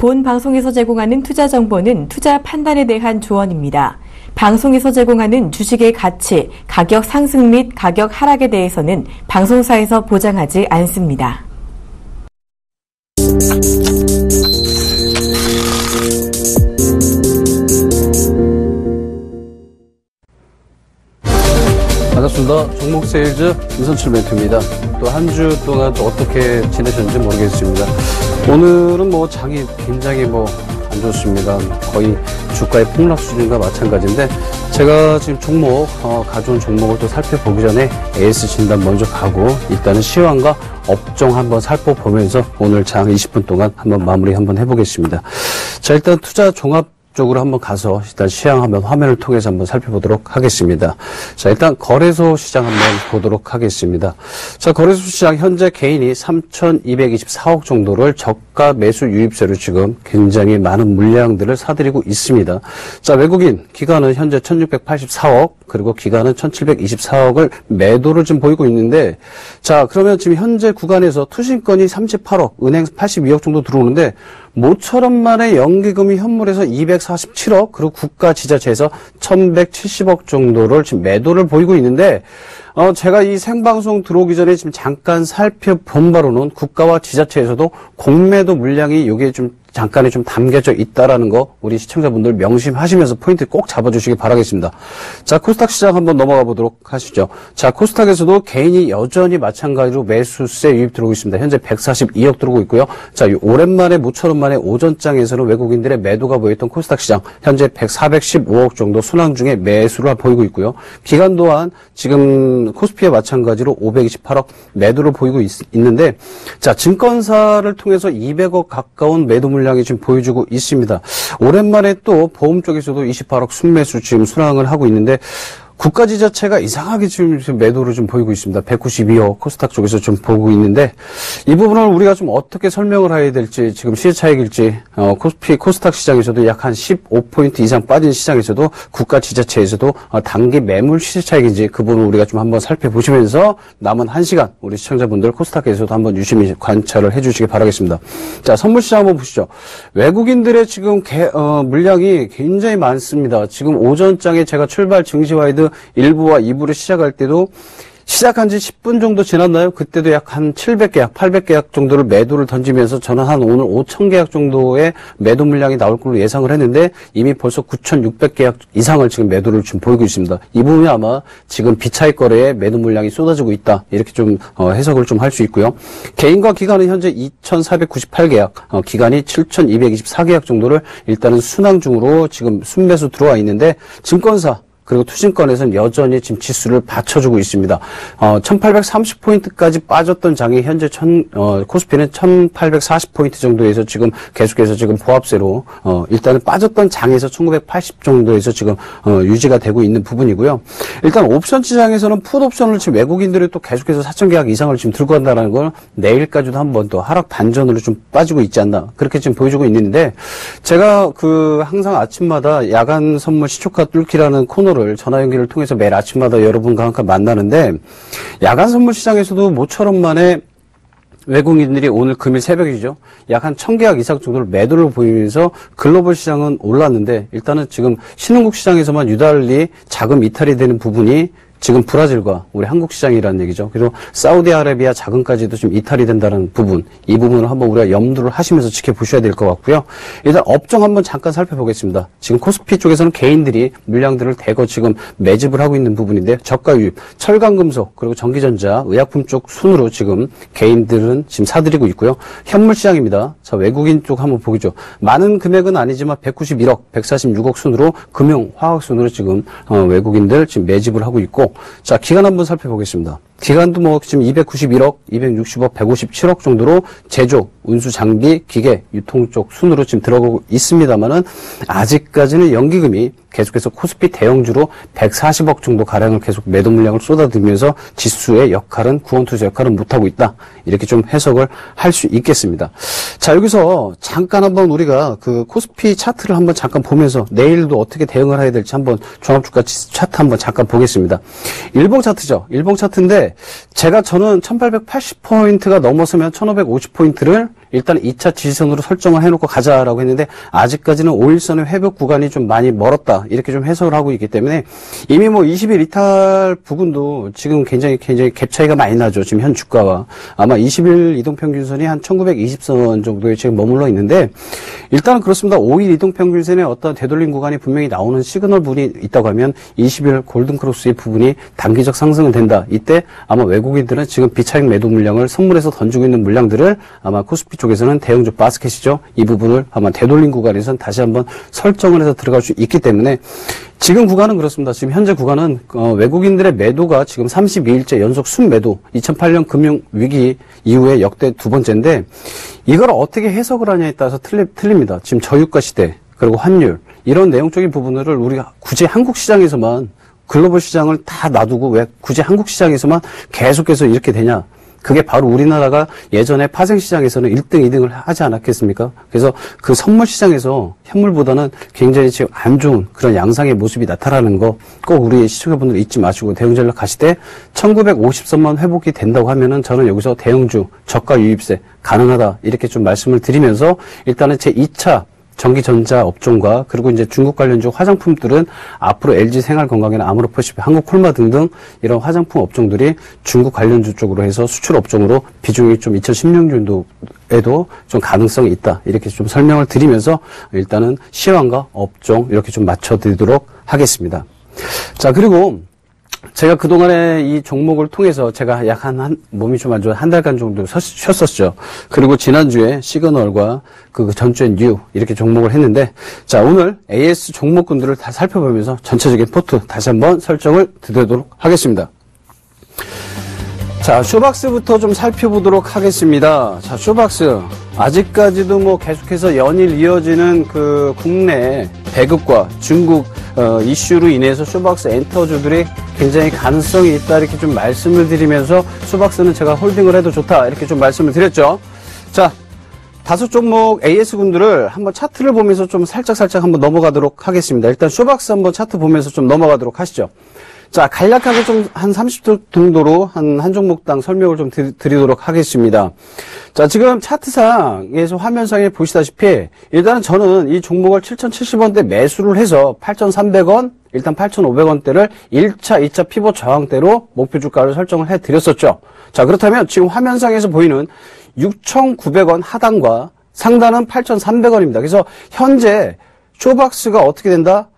본 방송에서 제공하는 투자 정보는 투자 판단에 대한 조언입니다. 방송에서 제공하는 주식의 가치, 가격 상승 및 가격 하락에 대해서는 방송사에서 보장하지 않습니다. 반갑습니다. 종목세일즈 임선출 멘토입니다. 또 한 주 동안 또 어떻게 지내셨는지 모르겠습니다. 오늘은 장이 굉장히 안 좋습니다. 거의 주가의 폭락 수준과 마찬가지인데, 제가 지금 가져온 종목을 또 살펴보기 전에 AS 진단 먼저 가고, 일단은 시황과 업종 한번 살펴보면서 오늘 장 20분 동안 한번 마무리 한번 해보겠습니다. 자, 일단 투자 종합 쪽으로 한번 가서 일단 시황 한번 화면을 통해서 한번 살펴보도록 하겠습니다. 자, 일단 거래소 시장 한번 보도록 하겠습니다. 자, 거래소 시장 현재 개인이 3,224억 정도를 저가 매수 유입세로 지금 굉장히 많은 물량들을 사들이고 있습니다. 자, 외국인 기관은 현재 1,684억, 그리고 기관은 1,724억을 매도를 지금 보이고 있는데, 자, 그러면 지금 현재 구간에서 투신권이 38억, 은행 82억 정도 들어오는데, 모처럼 만에 연기금이 현물에서 247억, 그리고 국가 지자체에서 1,170억 정도를 지금 매도를 보이고 있는데, 제가 이 생방송 들어오기 전에 지금 잠깐 살펴본 바로는 국가와 지자체에서도 공매도 물량이 여기에 잠깐에 담겨져 있다라는 거 우리 시청자분들 명심하시면서 포인트 꼭 잡아주시기 바라겠습니다. 자, 코스닥 시장 한번 넘어가 보도록 하시죠. 자, 코스닥에서도 개인이 여전히 마찬가지로 매수세 유입 들어오고 있습니다. 현재 142억 들어오고 있고요. 자, 오랜만에 모처럼 만에 오전장에서는 외국인들의 매도가 보였던 코스닥 시장 현재 415억 정도 순항 중에 매수를 보이고 있고요. 기간 또한 지금 코스피와 마찬가지로 528억 매도를 보이고 있는데, 자, 증권사를 통해서 200억 가까운 매도 물량이 지금 보여주고 있습니다. 오랜만에 또 보험 쪽에서도 28억 순매수 지금 순항을 하고 있는데, 국가 지자체가 이상하게 지금 매도를 좀 보이고 있습니다. 192억 코스닥 쪽에서 좀 보고 있는데, 이 부분을 우리가 좀 어떻게 설명을 해야 될지, 지금 시세 차익일지, 코스닥 시장에서도 약 한 15포인트 이상 빠진 시장에서도 국가 지자체에서도 단기 매물 시세 차익인지 그 부분을 우리가 좀 한번 살펴보시면서 남은 1시간 우리 시청자분들 코스닥에서도 한번 유심히 관찰을 해주시기 바라겠습니다. 자, 선물 시장 한번 보시죠. 외국인들의 지금 물량이 굉장히 많습니다. 지금 오전장에 제가 출발 증시와이드 1부와 2부를 시작할 때도 시작한 지 10분 정도 지났나요? 그때도 약 한 700계약, 800계약 정도를 매도를 던지면서 저는 한 오늘 5,000계약 정도의 매도 물량이 나올 걸로 예상을 했는데, 이미 벌써 9,600계약 이상을 지금 매도를 지금 보이고 있습니다. 이 부분이 아마 지금 비차익 거래에 매도 물량이 쏟아지고 있다, 이렇게 좀 해석을 좀 할 수 있고요. 개인과 기관은 현재 2,498계약, 기관이 7,224계약 정도를 일단은 순항 중으로 지금 순매수 들어와 있는데, 증권사 그리고 투신권에서는 여전히 지금 지수를 받쳐주고 있습니다. 1830포인트까지 빠졌던 장이 현재 코스피는 1840포인트 정도에서 지금 계속해서 지금 보합세로, 일단은 빠졌던 장에서 1980 정도에서 지금, 유지가 되고 있는 부분이고요. 일단 옵션 시장에서는 풋 옵션을 지금 외국인들이 또 계속해서 4,000계약 이상을 지금 들고 간다는 걸 내일까지도 한 번 더 하락 반전으로 좀 빠지고 있지 않나, 그렇게 지금 보여주고 있는데, 제가 항상 아침마다 야간 선물 시초가 뚫기라는 코너를 전화 연결을 통해서 매일 아침마다 여러분과 함께 만나는데, 야간 선물 시장에서도 모처럼 만에 외국인들이 오늘 금일 새벽이죠, 약 한 1,000계약 이상 정도를 매도를 보이면서 글로벌 시장은 올랐는데, 일단은 지금 신흥국 시장에서만 유달리 자금 이탈이 되는 부분이 지금 브라질과 우리 한국 시장이라는 얘기죠. 그리고 사우디아라비아 자금까지도 좀 이탈이 된다는 부분, 이 부분을 한번 우리가 염두를 하시면서 지켜보셔야 될 것 같고요. 일단 업종 한번 잠깐 살펴보겠습니다. 지금 코스피 쪽에서는 개인들이 물량들을 대거 지금 매집을 하고 있는 부분인데, 저가 유입, 철강금속, 그리고 전기전자, 의약품 쪽 순으로 지금 개인들은 지금 사들이고 있고요. 현물 시장입니다. 자, 외국인 쪽 한번 보죠. 많은 금액은 아니지만 191억, 146억 순으로 금융, 화학 순으로 지금 외국인들 지금 매집을 하고 있고, 자, 기간 한번 살펴보겠습니다. 기간도 지금 291억, 260억, 157억 정도로 제조, 운수 장비, 기계, 유통 쪽 순으로 지금 들어가고 있습니다만은, 아직까지는 연기금이 계속해서 코스피 대형주로 140억 정도 가량을 계속 매도 물량을 쏟아들면서 지수의 역할은, 구원투자 역할은 못하고 있다, 이렇게 좀 해석을 할 수 있겠습니다. 자, 여기서 잠깐 한번 우리가 코스피 차트를 한번 잠깐 보면서 내일도 어떻게 대응을 해야 될지 한번 종합주가 차트 한번 잠깐 보겠습니다. 일봉 차트죠. 일봉 차트인데, 저는 1880포인트가 넘어서면 1550포인트를 일단 2차 지지선으로 설정을 해놓고 가자라고 했는데 아직까지는 5일선의 회복 구간이 좀 많이 멀었다 이렇게 좀 해석을 하고 있기 때문에 이미 뭐 20일 이탈 부근도 지금 굉장히 갭 차이가 많이 나죠. 지금 현 주가와 아마 20일 이동평균선이 한 1920선 정도에 지금 머물러 있는데 일단은 그렇습니다. 5일 이동평균선에 어떤 되돌림 구간이 분명히 나오는 시그널 부분이 있다고 하면 20일 골든크로스의 부분이 단기적 상승은 된다. 이때 아마 외국인들은 지금 비차익 매도 물량을 선물해서 던지고 있는 물량들을 아마 코스피 쪽에서는 대형주 바스켓이죠. 이 부분을 아마 되돌림 구간에서는 다시 한번 설정을 해서 들어갈 수 있기 때문에 지금 구간은 그렇습니다. 지금 현재 구간은 외국인들의 매도가 지금 32일째 연속 순매도 2008년 금융위기 이후에 역대 두 번째인데 이걸 어떻게 해석을 하냐에 따라서 틀립니다. 지금 저유가 시대 그리고 환율 이런 내용적인 부분들을 우리가 굳이 한국 시장에서만 글로벌 시장을 다 놔두고 왜 굳이 한국 시장에서만 계속해서 이렇게 되냐. 그게 바로 우리나라가 예전에 파생시장에서는 1등, 2등을 하지 않았겠습니까? 그래서 그 선물시장에서 현물보다는 굉장히 지금 안 좋은 그런 양상의 모습이 나타나는 거 꼭 우리 시청자분들 잊지 마시고 대형전략 가실 때 1950선만 회복이 된다고 하면은 저는 여기서 대형주 저가 유입세 가능하다 이렇게 좀 말씀을 드리면서 일단은 제 2차 전기전자 업종과 그리고 이제 중국 관련주 화장품들은 앞으로 LG 생활건강이나 아모르퍼시피, 한국콜마 등등 이런 화장품 업종들이 중국 관련주 쪽으로 해서 수출 업종으로 비중이 좀 2016년도에도 좀 가능성이 있다. 이렇게 좀 설명을 드리면서 일단은 시황과 업종 이렇게 좀 맞춰드리도록 하겠습니다. 자, 그리고 제가 그동안에 이 종목을 통해서 제가 약 몸이 좀 안 좋아 한 달간 정도 쉬었었죠. 그리고 지난주에 시그널과 그 전주에 뉴 이렇게 종목을 했는데 자, 오늘 AS 종목군들을 다 살펴보면서 전체적인 포트 다시 한번 설정을 드리도록 하겠습니다. 자, 쇼박스부터 좀 살펴보도록 하겠습니다. 자, 쇼박스. 아직까지도 뭐 계속해서 연일 이어지는 그 국내 배급과 중국 이슈로 인해서 쇼박스 엔터주들이 굉장히 가능성이 있다 이렇게 좀 말씀을 드리면서 쇼박스는 제가 홀딩을 해도 좋다 이렇게 좀 말씀을 드렸죠. 자, 다섯 종목 AS군들을 한번 차트를 보면서 좀 살짝 한번 넘어가도록 하겠습니다. 일단 쇼박스 한번 차트 보면서 좀 넘어가도록 하시죠. 자, 간략하게 좀 한 30초 정도로 한 종목당 설명을 좀 드리도록 하겠습니다. 자, 지금 차트상에서 화면상에 보시다시피 일단은 저는 이 종목을 7,070원대 매수를 해서 8,300원, 일단 8,500원대를 1차, 2차 피봇 저항대로 목표 주가를 설정을 해드렸었죠. 자, 그렇다면 지금 화면상에서 보이는 6,900원 하단과 상단은 8,300원입니다. 그래서 현재 쇼박스가 어떻게 된다?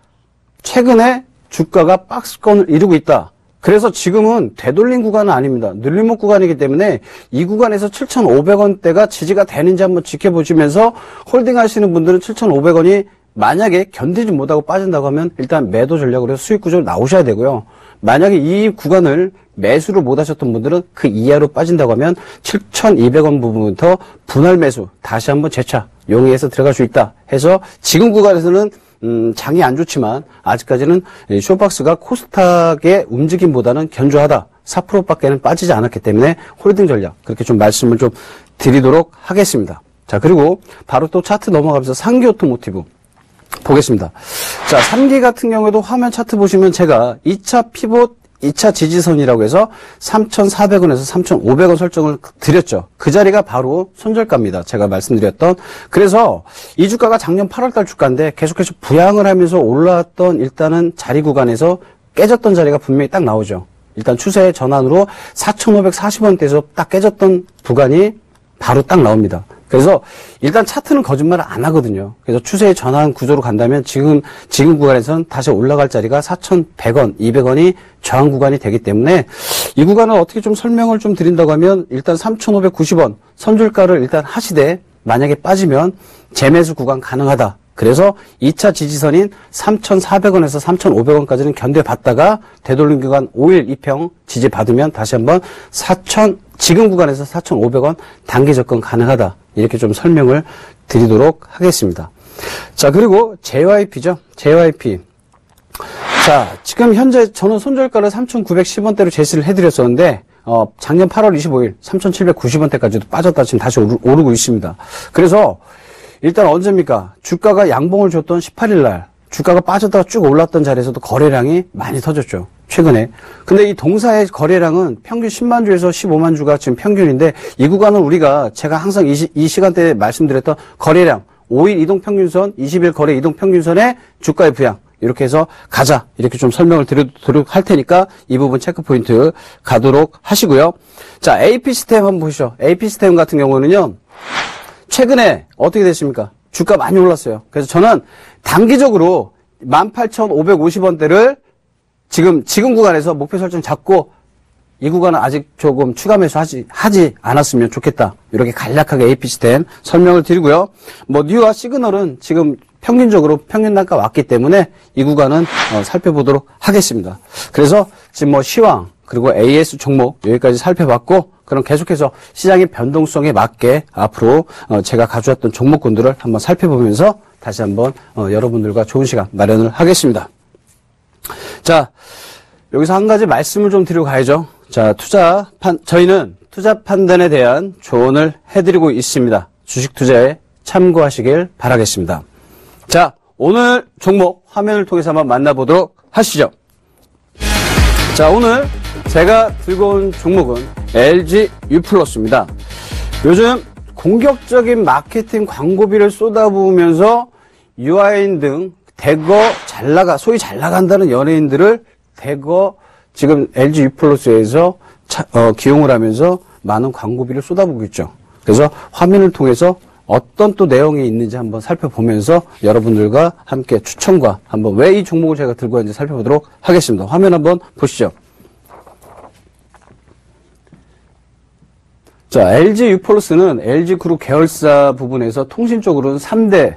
최근에 주가가 박스권을 이루고 있다. 그래서 지금은 되돌림 구간은 아닙니다. 늘림목 구간이기 때문에 이 구간에서 7,500원대가 지지가 되는지 한번 지켜보시면서 홀딩 하시는 분들은 7,500원이 만약에 견디지 못하고 빠진다고 하면 일단 매도 전략으로 해서 수익 구조로 나오셔야 되고요. 만약에 이 구간을 매수를 못 하셨던 분들은 그 이하로 빠진다고 하면 7,200원 부분부터 분할 매수 다시 한번 재차 용의해서 들어갈 수 있다 해서 지금 구간에서는 장이 안 좋지만 아직까지는 쇼박스가 코스닥의 움직임보다는 견조하다. 4%밖에는 빠지지 않았기 때문에 홀딩 전략 그렇게 좀 말씀을 좀 드리도록 하겠습니다. 자, 그리고 바로 또 차트 넘어가면서 상기 오토모티브 보겠습니다. 자, 3기 같은 경우에도 화면 차트 보시면 제가 2차 피봇 2차 지지선이라고 해서 3,400원에서 3,500원 설정을 드렸죠. 그 자리가 바로 손절가입니다. 제가 말씀드렸던. 그래서 이 주가가 작년 8월달 주가인데 계속해서 부양을 하면서 올라왔던 일단은 자리 구간에서 깨졌던 자리가 분명히 딱 나오죠. 일단 추세의 전환으로 4,540원대에서 딱 깨졌던 구간이 바로 딱 나옵니다. 그래서 일단 차트는 거짓말을 안 하거든요. 그래서 추세의 전환 구조로 간다면 지금 구간에서는 다시 올라갈 자리가 4,100원, 200원이 저항 구간이 되기 때문에 이 구간을 어떻게 좀 설명을 좀 드린다고 하면 일단 3,590원 선줄가를 일단 하시되 만약에 빠지면 재매수 구간 가능하다. 그래서 2차 지지선인 3,400원에서 3,500원까지는 견뎌봤다가 되돌림 구간 5일 2평 지지받으면 다시 한번 지금 구간에서 4,500원 단기 접근 가능하다. 이렇게 좀 설명을 드리도록 하겠습니다. 자, 그리고 JYP죠. JYP. 자, 지금 현재 저는 손절가를 3,910원대로 제시를 해드렸었는데 작년 8월 25일 3,790원대까지도 빠졌다 지금 다시 오르고 있습니다. 그래서 일단 언제입니까? 주가가 양봉을 줬던 18일 날 주가가 빠졌다가 쭉 올랐던 자리에서도 거래량이 많이 터졌죠. 최근에. 근데 이 동사의 거래량은 평균 10만 주에서 15만 주가 지금 평균인데 이 구간은 우리가 제가 항상 이 시간대에 말씀드렸던 거래량 5일 이동평균선, 20일 거래 이동평균선의 주가의 부양 이렇게 해서 가자 이렇게 좀 설명을 드리도록 할 테니까 이 부분 체크포인트 가도록 하시고요. 자, AP-스템 한번 보시죠. AP-스템 같은 경우는요. 최근에 어떻게 됐습니까? 주가 많이 올랐어요. 그래서 저는 단기적으로 18,550원대를 지금 구간에서 목표 설정 잡고 이 구간은 아직 조금 추가 매수 하지 않았으면 좋겠다. 이렇게 간략하게 AP-스템 설명을 드리고요. 뭐 뉴와 시그널은 지금 평균적으로 평균 단가 왔기 때문에 이 구간은 살펴보도록 하겠습니다. 그래서 지금 뭐 시황 그리고 AS 종목 여기까지 살펴봤고 그럼 계속해서 시장의 변동성에 맞게 앞으로 제가 가져왔던 종목군들을 한번 살펴보면서 다시 한번 여러분들과 좋은 시간 마련을 하겠습니다. 자, 여기서 한 가지 말씀을 좀 드리고 가야죠. 자, 저희는 투자 판단에 대한 조언을 해드리고 있습니다. 주식 투자에 참고하시길 바라겠습니다. 자, 오늘 종목 화면을 통해서 한번 만나보도록 하시죠. 자, 오늘 제가 들고 온 종목은 LG U+입니다. 요즘 공격적인 마케팅 광고비를 쏟아부으면서 유아인 등 소위 잘 나간다는 연예인들을 지금 LG U+에서 기용을 하면서 많은 광고비를 쏟아부고 있죠. 그래서 화면을 통해서 어떤 또 내용이 있는지 한번 살펴보면서 여러분들과 함께 추천과 한번 왜 이 종목을 제가 들고 왔는지 살펴보도록 하겠습니다. 화면 한번 보시죠. 자, LG U+는 LG그룹 계열사 부분에서 통신 쪽으로는 3대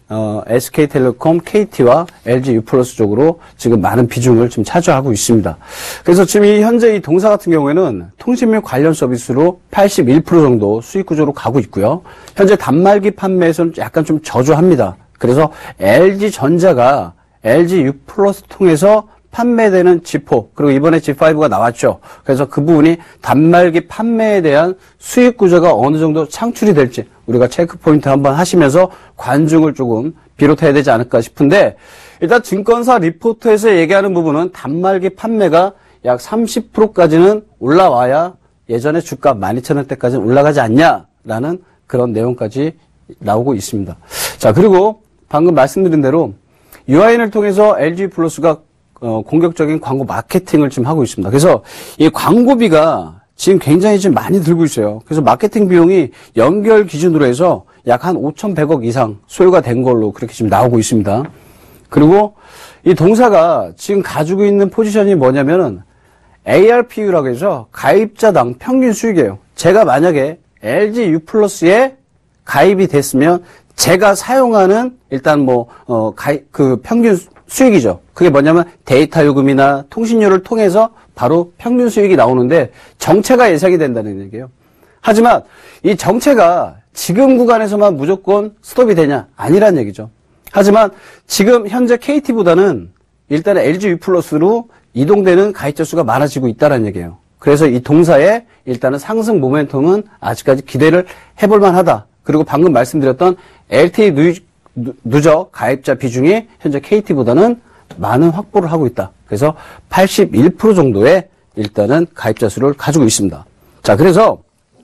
SK텔레콤, KT와 LG U+ 쪽으로 지금 많은 비중을 지금 차지하고 있습니다. 그래서 지금 현재 이 동사 같은 경우에는 통신 및 관련 서비스로 81% 정도 수익 구조로 가고 있고요. 현재 단말기 판매에서는 약간 좀 저조합니다. 그래서 LG전자가 LG U+ 통해서 판매되는 G4, 그리고 이번에 G5가 나왔죠. 그래서 그 부분이 단말기 판매에 대한 수익 구조가 어느 정도 창출이 될지 우리가 체크포인트 한번 하시면서 관중을 조금 비롯해야 되지 않을까 싶은데, 일단 증권사 리포트에서 얘기하는 부분은 단말기 판매가 약 30%까지는 올라와야 예전에 주가 12,000원대까지는 올라가지 않냐라는 그런 내용까지 나오고 있습니다. 자, 그리고 방금 말씀드린 대로 유아인을 통해서 LG 플러스가 공격적인 광고 마케팅을 지금 하고 있습니다. 그래서 이 광고비가 지금 굉장히 지금 많이 들고 있어요. 그래서 마케팅 비용이 연결 기준으로 해서 약 한 5,100억 이상 소요가 된 걸로 그렇게 지금 나오고 있습니다. 그리고 이 동사가 지금 가지고 있는 포지션이 뭐냐면은 ARPU라고 해서 가입자당 평균 수익이에요. 제가 만약에 LG U+에 가입이 됐으면 제가 사용하는 일단 그 평균 수익이죠. 그게 뭐냐면 데이터 요금이나 통신료를 통해서 바로 평균 수익이 나오는데 정체가 예상이 된다는 얘기예요. 하지만 이 정체가 지금 구간에서만 무조건 스톱이 되냐? 아니란 얘기죠. 하지만 지금 현재 KT보다는 일단 LG U+로 이동되는 가입자 수가 많아지고 있다는 얘기예요. 그래서 이 동사의 일단은 상승 모멘텀은 아직까지 기대를 해볼 만하다. 그리고 방금 말씀드렸던 LTE 누적 가입자 비중이 현재 KT보다는 많은 확보를 하고 있다. 그래서 81% 정도의 일단은 가입자 수를 가지고 있습니다. 자, 그래서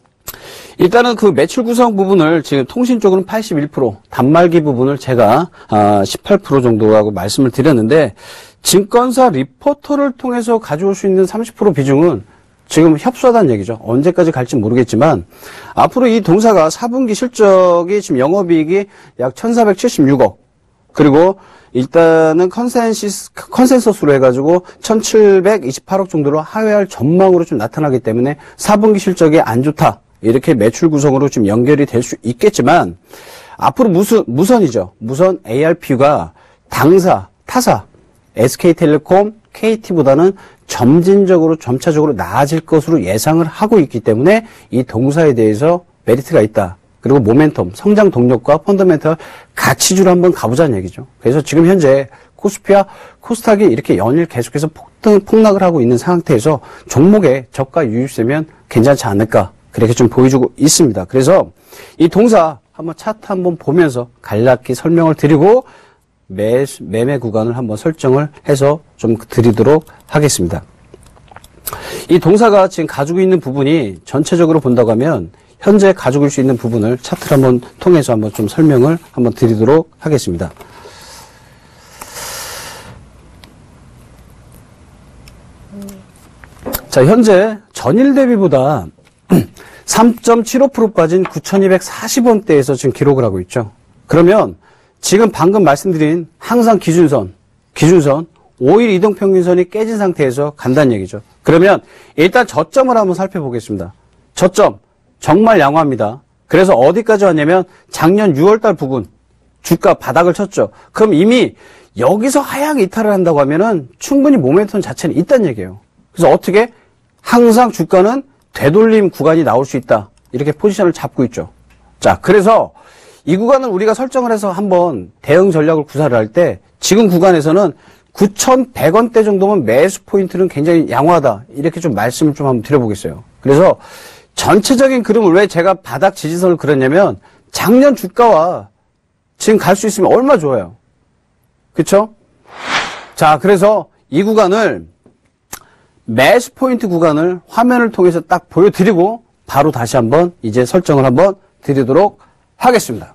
일단은 그 매출 구성 부분을 지금 통신 쪽으로는 81%, 단말기 부분을 제가 18% 정도라고 말씀을 드렸는데, 증권사 리포터를 통해서 가져올 수 있는 30% 비중은 지금 협소하다는 얘기죠. 언제까지 갈지 모르겠지만 앞으로 이 동사가 4분기 실적이 지금 영업이익이 약 1,476억, 그리고 일단은 컨센서스로 해가지고 1,728억 정도로 하회할 전망으로 좀 나타나기 때문에 4분기 실적이 안 좋다, 이렇게 매출 구성으로 좀 연결이 될 수 있겠지만, 앞으로 무선이죠. 무선 ARPU가 타사 SK텔레콤, KT보다는 점차적으로 나아질 것으로 예상을 하고 있기 때문에 이 동사에 대해서 메리트가 있다. 그리고 모멘텀, 성장 동력과 펀더멘털 가치주로 한번 가보자는 얘기죠. 그래서 지금 현재 코스피와 코스닥이 이렇게 연일 계속해서 폭락을 하고 있는 상태에서 종목에 저가 유입세면 괜찮지 않을까, 그렇게 좀 보여주고 있습니다. 그래서 이 동사 한번 차트 한번 보면서 간략히 설명을 드리고 매매 구간을 한번 설정을 해서 좀 드리도록 하겠습니다. 이 동사가 지금 가지고 있는 부분이 전체적으로 본다고 하면 현재 가지고 있을 수 있는 부분을 차트를 한번 통해서 한번 좀 설명을 한번 드리도록 하겠습니다. 자, 현재 전일 대비보다 3.75% 빠진 9,240원대에서 지금 기록을 하고 있죠. 그러면 지금 방금 말씀드린 항상 기준선 5일 이동평균선이 깨진 상태에서 간다는 얘기죠. 그러면 일단 저점을 한번 살펴보겠습니다. 저점 정말 양호합니다. 그래서 어디까지 왔냐면 작년 6월달 부근 주가 바닥을 쳤죠. 그럼 이미 여기서 하향 이탈을 한다고 하면은 충분히 모멘텀 자체는 있다는 얘기예요. 그래서 어떻게 항상 주가는 되돌림 구간이 나올 수 있다. 이렇게 포지션을 잡고 있죠. 자, 그래서 이 구간을 우리가 설정을 해서 한번 대응 전략을 구사를 할 때 지금 구간에서는 9,100원대 정도면 매수 포인트는 굉장히 양호하다. 이렇게 좀 말씀을 좀 한번 드려보겠어요. 그래서 전체적인 그림을 왜 제가 바닥 지지선을 그렸냐면 작년 주가와 지금 갈 수 있으면 얼마나 좋아요. 그쵸? 자, 그래서 이 구간을 매수 포인트 구간을 화면을 통해서 딱 보여드리고 바로 다시 한번 이제 설정을 한번 드리도록 하겠습니다.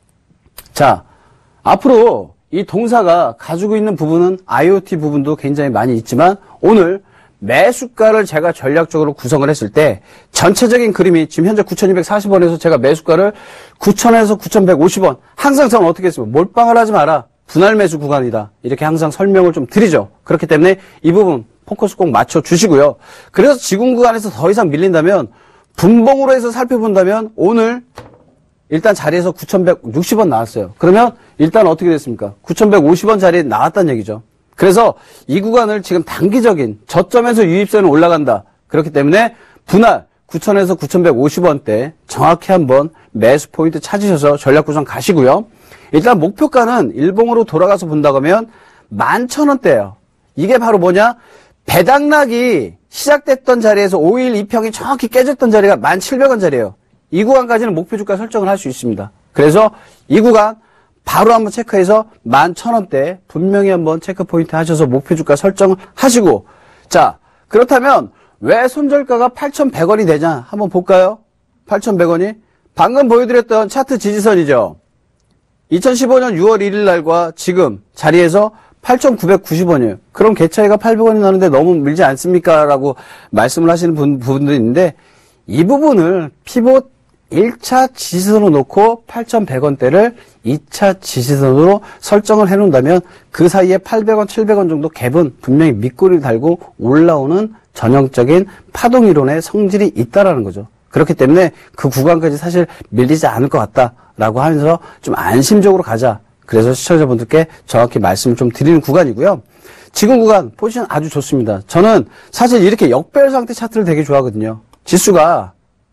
자, 앞으로 이 동사가 가지고 있는 부분은 IoT 부분도 굉장히 많이 있지만 오늘 매수가를 제가 전략적으로 구성을 했을 때 전체적인 그림이 지금 현재 9,240원에서 제가 매수가를 9,000원에서 9,150원 항상 저는 어떻게 했습니까? 몰빵을 하지 마라. 분할 매수 구간이다. 이렇게 항상 설명을 좀 드리죠. 그렇기 때문에 이 부분 포커스 꼭 맞춰주시고요. 그래서 지금 구간에서 더 이상 밀린다면 분봉으로 해서 살펴본다면 오늘 일단 자리에서 9,160원 나왔어요. 그러면 일단 어떻게 됐습니까? 9,150원 자리에 나왔다는 얘기죠. 그래서 이 구간을 지금 단기적인 저점에서 유입선이 올라간다. 그렇기 때문에 분할 9,000에서 9,150원대 정확히 한번 매수 포인트 찾으셔서 전략 구성 가시고요. 일단 목표가는 일봉으로 돌아가서 본다고 하면 11,000원대예요. 이게 바로 뭐냐? 배당락이 시작됐던 자리에서 5일 이평이 정확히 깨졌던 자리가 1,700원 자리예요. 이 구간까지는 목표 주가 설정을 할 수 있습니다. 그래서 이 구간 바로 한번 체크해서 11,000원대 분명히 한번 체크 포인트 하셔서 목표 주가 설정을 하시고 자, 그렇다면 왜 손절가가 8,100원이 되냐? 한번 볼까요? 8,100원이 방금 보여드렸던 차트 지지선이죠. 2015년 6월 1일 날과 지금 자리에서 8,990원이에요. 그럼 개 차이가 800원이 나는데 너무 밀지 않습니까? 라고 말씀을 하시는 부분도 있는데 이 부분을 피봇 1차 지지선으로 놓고 8,100원대를 2차 지지선으로 설정을 해놓는다면 그 사이에 800원, 700원 정도 갭은 분명히 밑꼬리를 달고 올라오는 전형적인 파동이론의 성질이 있다라는 거죠. 그렇기 때문에 그 구간까지 사실 밀리지 않을 것 같다라고 하면서 좀 안심적으로 가자. 그래서 시청자분들께 정확히 말씀을 좀 드리는 구간이고요. 지금 구간 포지션 아주 좋습니다. 저는 사실 이렇게 역배열 상태 차트를 되게 좋아하거든요. 지수가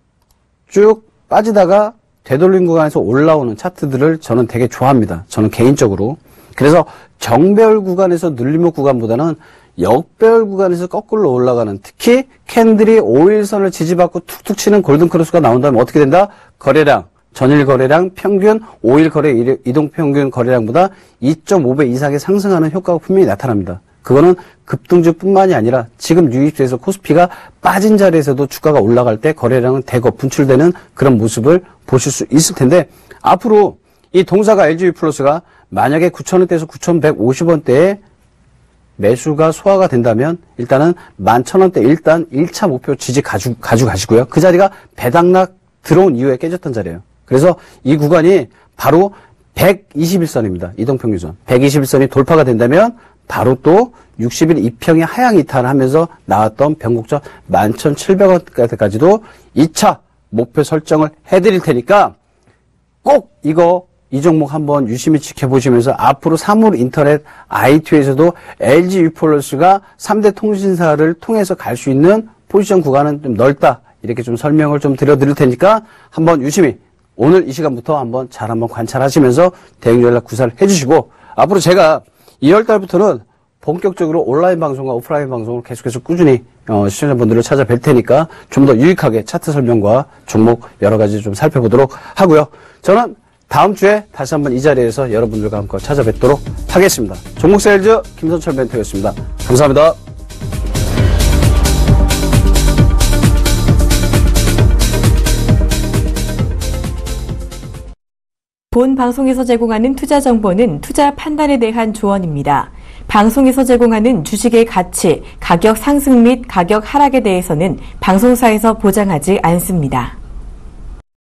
쭉 빠지다가 되돌림 구간에서 올라오는 차트들을 저는 되게 좋아합니다. 저는 개인적으로. 그래서 정배열 구간에서 눌림목 구간보다는 역배열 구간에서 거꾸로 올라가는 특히 캔들이 5일선을 지지받고 툭툭 치는 골든크로스가 나온다면 어떻게 된다? 거래량, 전일 거래량 평균 5일 거래 이동평균 거래량보다 2.5배 이상의 상승하는 효과가 분명히 나타납니다. 그거는 급등주뿐만이 아니라 지금 유입돼서 코스피가 빠진 자리에서도 주가가 올라갈 때 거래량은 대거 분출되는 그런 모습을 보실 수 있을 텐데 앞으로 이 동사가 LG유플러스가 만약에 9,000원대에서 9,150원대에 매수가 소화가 된다면 일단은 11,000원대 일단 1차 목표 지지 가지고요. 그 자리가 배당락 들어온 이후에 깨졌던 자리예요. 그래서 이 구간이 바로 121선입니다. 이동평균선. 121선이 돌파가 된다면 바로 또 60일 이평이 하향 이탈을 하면서 나왔던 변곡점 11,700원까지도 2차 목표 설정을 해드릴 테니까 꼭 이 종목 한번 유심히 지켜보시면서 앞으로 사물 인터넷 IT에서도 LG유플러스가 3대 통신사를 통해서 갈 수 있는 포지션 구간은 좀 넓다. 이렇게 좀 설명을 좀 드릴 테니까 한번 유심히 오늘 이 시간부터 한번 잘 한번 관찰하시면서 대응 전략 구사를 해주시고 앞으로 제가 2월 달부터는 본격적으로 온라인 방송과 오프라인 방송을 계속해서 꾸준히 시청자분들을 찾아뵐 테니까 좀 더 유익하게 차트 설명과 종목 여러 가지 좀 살펴보도록 하고요. 저는 다음 주에 다시 한번 이 자리에서 여러분들과 함께 찾아뵙도록 하겠습니다. 종목세일즈 김선철 멘토였습니다. 감사합니다. 본 방송에서 제공하는 투자 정보는 투자 판단에 대한 조언입니다. 방송에서 제공하는 주식의 가치, 가격 상승 및 가격 하락에 대해서는 방송사에서 보장하지 않습니다.